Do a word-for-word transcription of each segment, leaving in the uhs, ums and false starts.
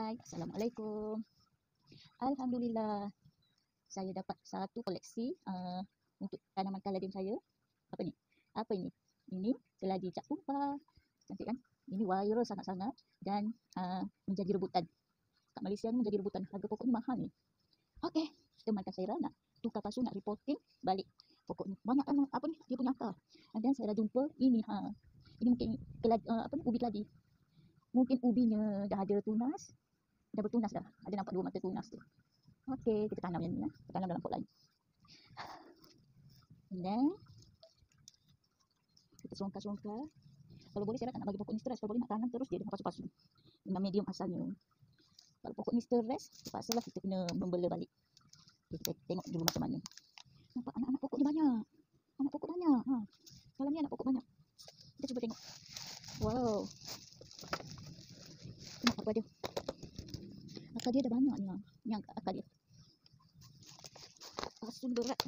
Hai, Assalamualaikum. Alhamdulillah, saya dapat satu koleksi uh, untuk tanaman kaladim saya. Apa ni? Apa ini? Ini keladi cap tumpah. Cantik kan? Ini viral sangat-sangat dan uh, menjadi rebutan. Kat Malaysia ni menjadi rebutan. Harga pokok ni mahal ni. Okey, temankan saya nak tukar pasu, nak reporting balik pokok ni. Banyak kan apa ni? Dia punya akar. Dan saya dah jumpa ini ha. Ini mungkin keladi, uh, apa ni? Ubi keladi. Mungkin ubinya dah ada tunas. Dah bertunas dah. Ada nampak dua mata tunas tu. Okey, kita tanam yang ni ya. Kita tanam dalam pot lain. Dan kita songkar-songkar. Kalau boleh saya tak nak bagi pokok ni stres. Kalau boleh nak tanam terus dia dengan pasu-pasu. Dengan medium asalnya. Kalau pokok ni stres, terpaksalah kita kena membela balik. Okay, kita tengok dulu macam mana. Nampak anak-anak pokok ni banyak. Anak pokok banyak. Ha. Kalau ni anak pokok banyak. Kita cuba tengok. Wow. Tengok apa dia. Akar dia dah banyak ni. Ha. Ni akar dia. Pasu berat.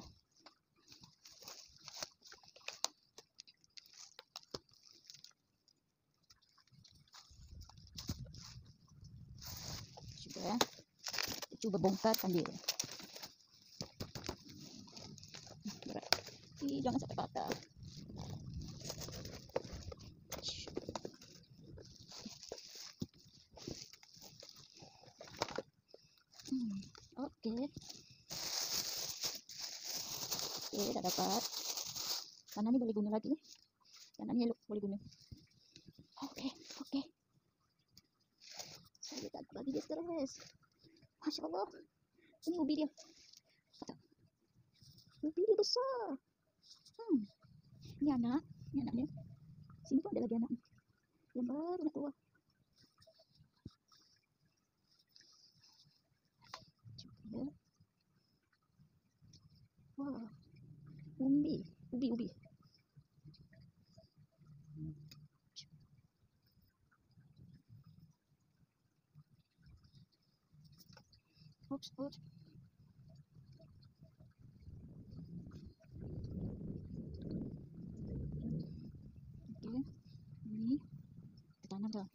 Cuba ya. Kita cuba bongkarkan dia. Berat. Eh, jangan sampai patah. Hmm, okey. Okey, dah dapat. Tanah ni boleh guna lagi. Tanah ni elok, boleh guna. Okey, okey. Saya tak bagi dia stres. Masya Allah. Ini ubi dia. Ubi dia besar. Hmm. Ini anak. Ini anak dia. Sini pun ada lagi anak ni. Yang baru nak keluar. Cuba. Wah. Ubi. Ubi, ubi. Oops, oops. Okey. Ni. Kita tanam dah.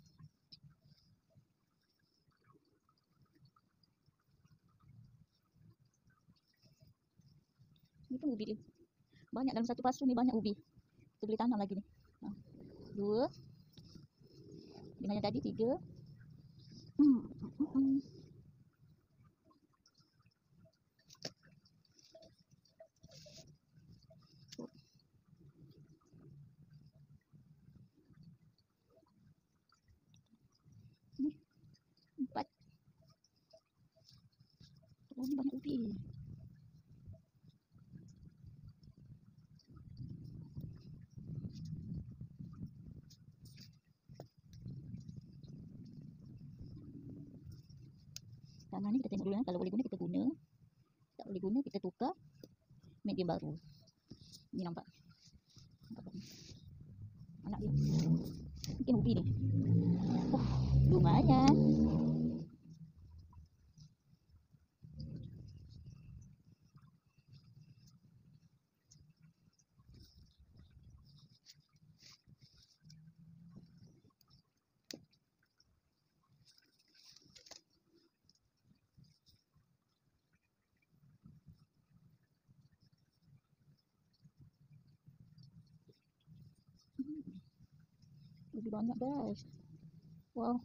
Ni pun ubi dia. Banyak dalam satu pasu ni, banyak ubi. Kita boleh tanam lagi ni. Ha. Dua. Dengan yang tadi tiga. Hmm. Hmm. Hmm. Ni. Empat. Oh, ni banyak ubi. Tanah ni kita tengok dulu ya. Kalau boleh guna kita guna. Tak boleh guna kita tukar medium baru. Ni nampak. Nampak tak? Anak dia. Mungkin ubi ni. Oh, lumayan. Lebih banyak guys. Wow.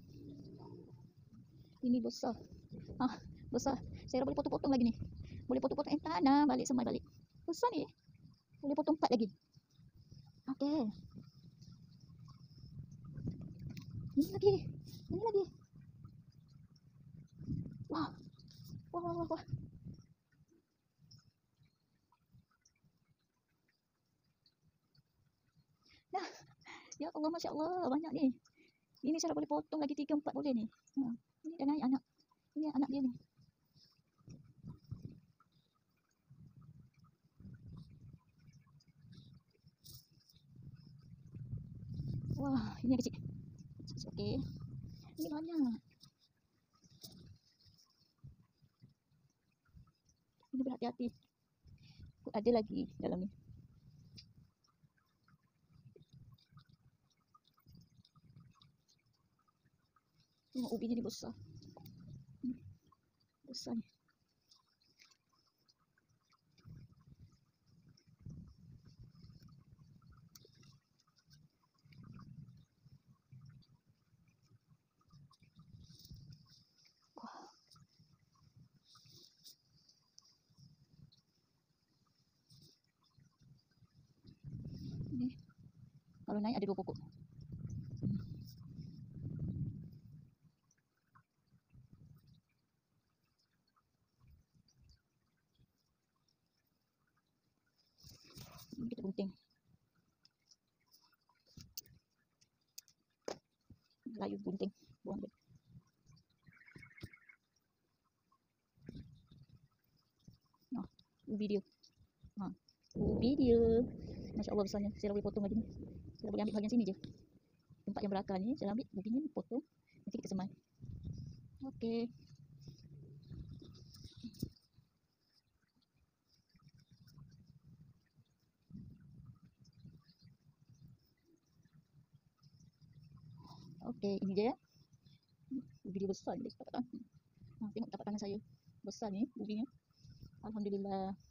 Ini besar. Ah, besar. Saya boleh potong-potong lagi ni. Boleh potong-potong eh tanah balik semai balik. Besar ni. Boleh potong empat lagi. Okey. Ini lagi. Ini lagi. Wah. Wah, wah, wah, wah. Nah. Ya Allah, Masya Allah. Banyak ni. Ini saya boleh potong lagi tiga empat boleh ni. Ha. Ini dah naik anak. Ini anak dia ni. Wah, ini yang kecil. Okey. Ini banyak. Ini berhati-hati. Ada lagi dalam ni. Tengok ubinya ni besar. Besar ni. Wah. Ni. Kalau naik ada dua pokok. Ini kita gunting. Layu gunting. Buang dia. Nah, ubi dia. Ha, ubi dia. Masya Allah besarnya. Saya boleh potong lagi ni. Saya boleh ambil bahagian sini je. Tempat yang berakar ni, saya ambil ubinya, potong. Nanti kita semai. Okey. Okey, ini dia. Ubi dia besar ni. Ha, tengok tapak tangan saya. Besar ni ubinya. Alhamdulillah.